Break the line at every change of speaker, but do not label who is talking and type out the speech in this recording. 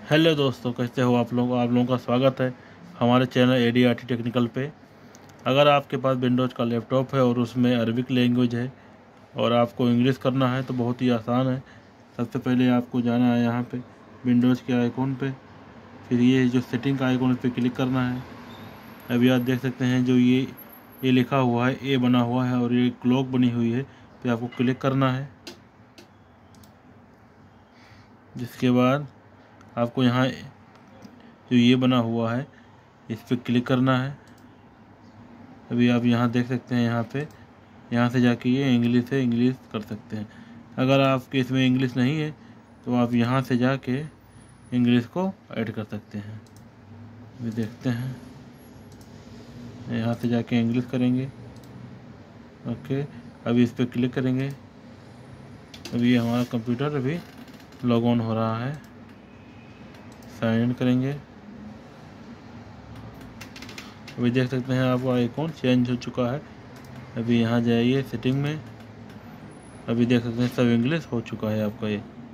Hello दोस्तों, कैसे हो आप लोगों का स्वागत है हमारे चैनल ADRT टेक्निकल पे। अगर आपके पास विंडोज़ का लैपटॉप है और उसमें अरबिक लैंग्वेज है और आपको इंग्लिश करना है तो बहुत ही आसान है। सबसे पहले आपको जाना है यहाँ पे विंडोज़ के आइकॉन पे, फिर ये जो सेटिंग का आइकॉन पे क्लिक करना है। अभी आप देख सकते हैं जो ये लिखा हुआ है, ए बना हुआ है और ये क्लॉक बनी हुई है, तो आपको क्लिक करना है। जिसके बाद आपको यहाँ जो ये बना हुआ है इस पर क्लिक करना है। अभी आप यहाँ देख सकते हैं, यहाँ से जाके ये इंग्लिश है, इंग्लिश कर सकते हैं। अगर आपके इसमें इंग्लिश नहीं है तो आप यहाँ से जाके इंग्लिश को ऐड कर सकते हैं। अभी देखते हैं, यहाँ से जाके इंग्लिश करेंगे। ओके, अभी इस पर क्लिक करेंगे। अभी हमारा कंप्यूटर अभी लॉग ऑन हो रहा है। साइन इन करेंगे। अभी देख सकते हैं आपका आइकॉन चेंज हो चुका है। अभी यहाँ जाइए सेटिंग में। अभी देख सकते हैं सब इंग्लिश हो चुका है आपका ये।